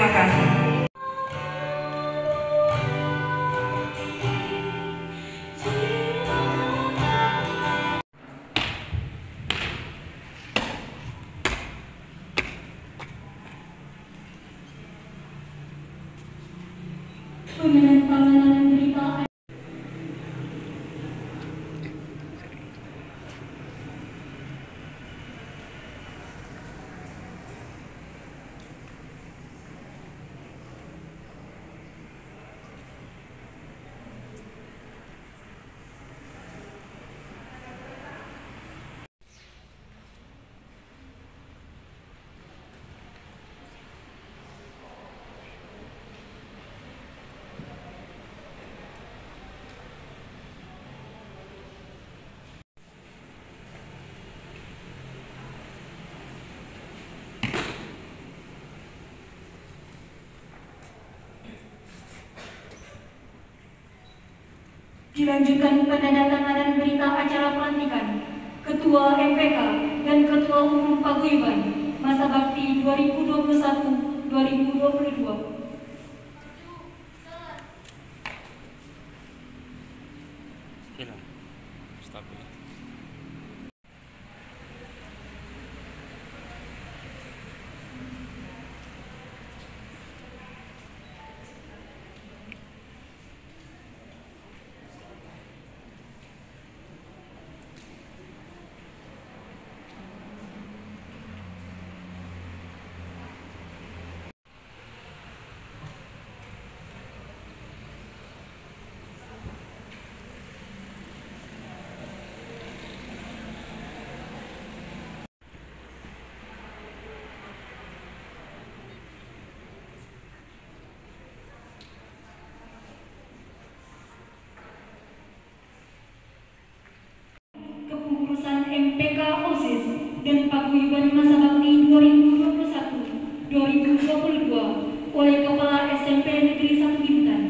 Terima kasih. Penandatanganan berita dilanjutkan penandatanganan berita acara pelantikan Ketua MPK dan Ketua Umum Paguyuban masa bakti 2021-2022. MPK OSIS dan Paguyuban masa bakti 2021-2022 oleh Kepala SMP Negeri 1 Bintan.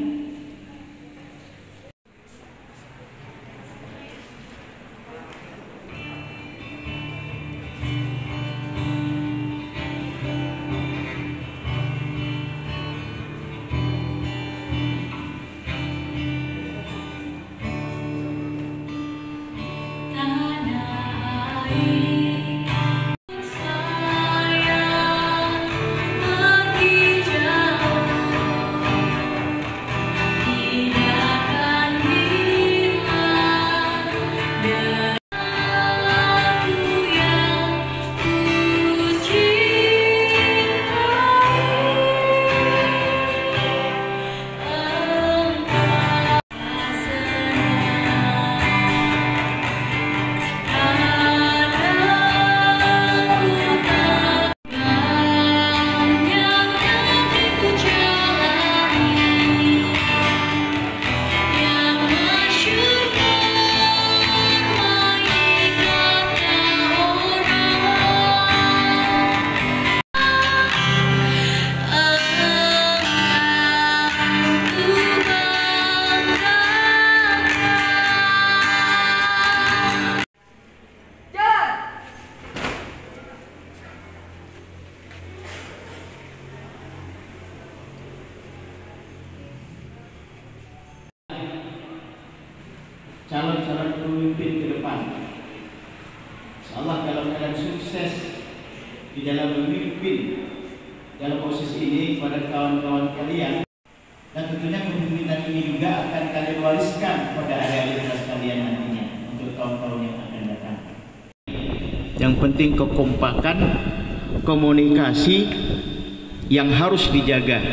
Calon-calon pemimpin ke depan, insyaallah dalam keadaan sukses di dalam memimpin dalam posisi ini kepada kawan-kawan kalian, dan tentunya kepemimpinan ini juga akan kalian wariskan kepada adik-adik kelas kalian nantinya untuk tahun-tahun yang akan datang. Yang penting kekompakan, komunikasi yang harus dijaga.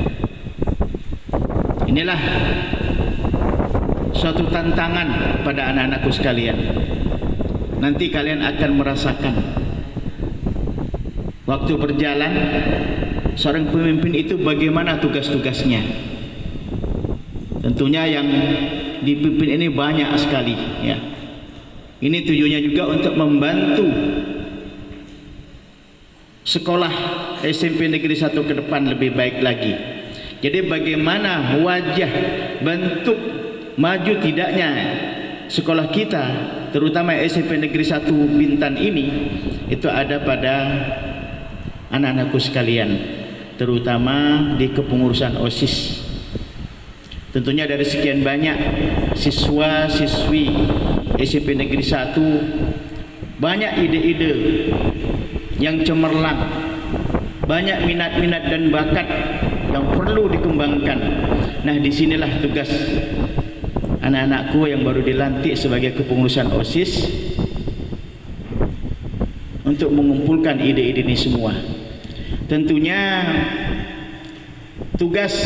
Inilah suatu tantangan pada anak-anakku sekalian. Nanti kalian akan merasakan waktu berjalan seorang pemimpin itu bagaimana tugas-tugasnya. Tentunya yang dipimpin ini banyak sekali ya. Ini tujuannya juga untuk membantu sekolah SMP Negeri 1 ke depan lebih baik lagi. Jadi bagaimana wajah bentuk maju tidaknya sekolah kita, terutama SMP Negeri 1 Bintan ini, itu ada pada anak-anakku sekalian. terutama di kepengurusan OSIS. Tentunya dari sekian banyak siswa-siswi SMP Negeri 1, banyak ide-ide yang cemerlang, banyak minat-minat dan bakat yang perlu dikembangkan. Nah, disinilah tugas anak-anakku yang baru dilantik sebagai kepengurusan OSIS untuk mengumpulkan ide-ide ini semua. Tentunya tugas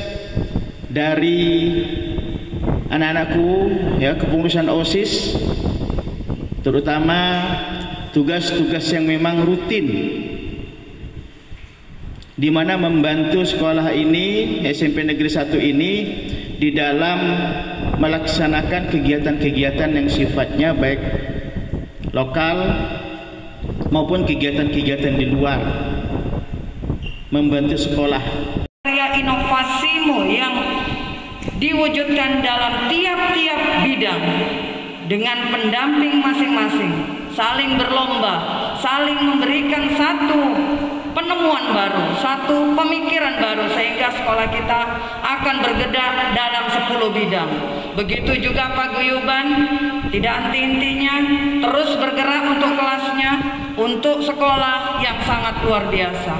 dari anak-anakku ya, kepengurusan OSIS, terutama tugas-tugas yang memang rutin, di mana membantu sekolah ini, SMP Negeri 1 ini, di dalam melaksanakan kegiatan-kegiatan yang sifatnya baik lokal maupun kegiatan-kegiatan di luar, membantu sekolah. Karya inovasimu yang diwujudkan dalam tiap-tiap bidang dengan pendamping masing-masing, saling berlomba, saling memberikan satu penemuan baru, satu pemikiran baru, sehingga sekolah kita akan bergerak dalam 10 bidang. Begitu juga paguyuban, tidak henti-hentinya, terus bergerak untuk kelasnya, untuk sekolah yang sangat luar biasa.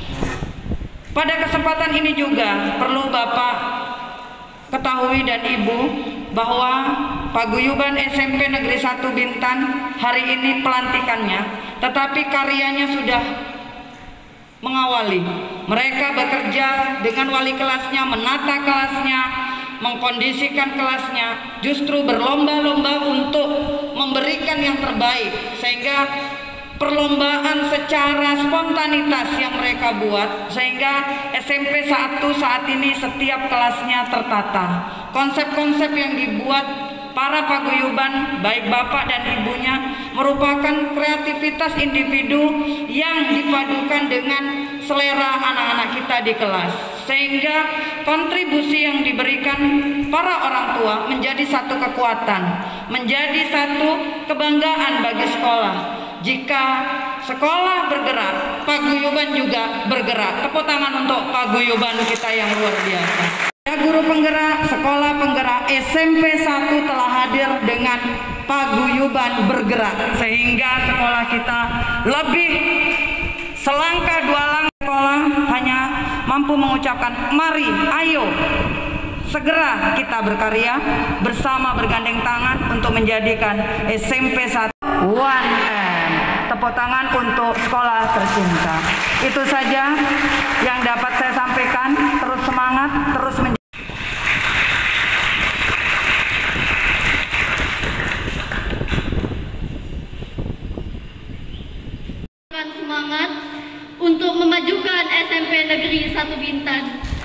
Pada kesempatan ini juga perlu Bapak ketahui dan Ibu bahwa paguyuban SMP Negeri 1 Bintan hari ini pelantikannya, tetapi karyanya sudah mengawali. Mereka bekerja dengan wali kelasnya, menata kelasnya, mengkondisikan kelasnya, justru berlomba-lomba untuk memberikan yang terbaik, sehingga perlombaan secara spontanitas yang mereka buat, sehingga SMP 1 saat ini setiap kelasnya tertata. Konsep-konsep yang dibuat para paguyuban, baik bapak dan ibunya, merupakan kreativitas individu yang dipadukan dengan selera anak-anak kita di kelas, sehingga kontribusi yang diberikan para orang tua menjadi satu kekuatan, menjadi satu kebanggaan bagi sekolah. Jika sekolah bergerak, paguyuban juga bergerak. Tepuk tangan untuk paguyuban kita yang luar biasa. Ya, guru penggerak, sekolah penggerak, SMP 1 telah hadir dengan paguyuban bergerak, sehingga sekolah kita lebih selangkah dua langkah. Sekolah hanya mampu mengucapkan, mari, ayo, segera kita berkarya bersama, bergandeng tangan untuk menjadikan SMP 1 1M. Tepuk tangan untuk sekolah tercinta. Itu saja yang dapat saya sampaikan. Terus semangat, terus semangat untuk memajukan SMP Negeri 1 Bintan.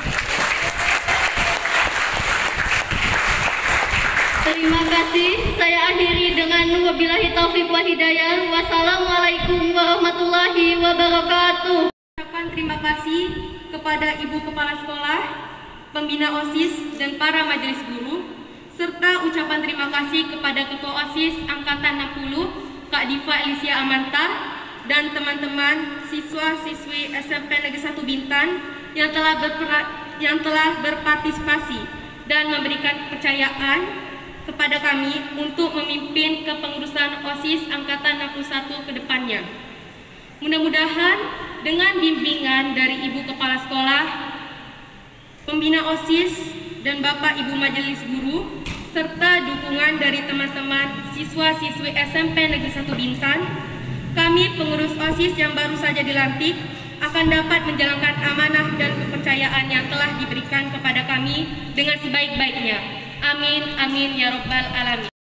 Terima kasih. Saya akhiri dengan wabillahi taufik wal hidayah. Wassalamualaikum warahmatullahi wabarakatuh. Ucapan terima kasih kepada Ibu Kepala Sekolah, Pembina OSIS, dan para majelis guru, serta ucapan terima kasih kepada Ketua OSIS Angkatan 60, Kak Diva Elisia Amanta, dan teman-teman siswa-siswi SMP Negeri 1 Bintan yang telah berpartisipasi dan memberikan kepercayaan kepada kami untuk memimpin kepengurusan OSIS Angkatan 61 ke depannya. Mudah-mudahan dengan bimbingan dari Ibu Kepala Sekolah, Pembina OSIS, dan Bapak Ibu Majelis Guru, serta dukungan dari teman-teman siswa-siswi SMP Negeri 1 Bintan, kami pengurus OSIS yang baru saja dilantik akan dapat menjalankan amanah dan kepercayaan yang telah diberikan kepada kami dengan sebaik-baiknya. Amin, amin, ya Rabbal Alamin.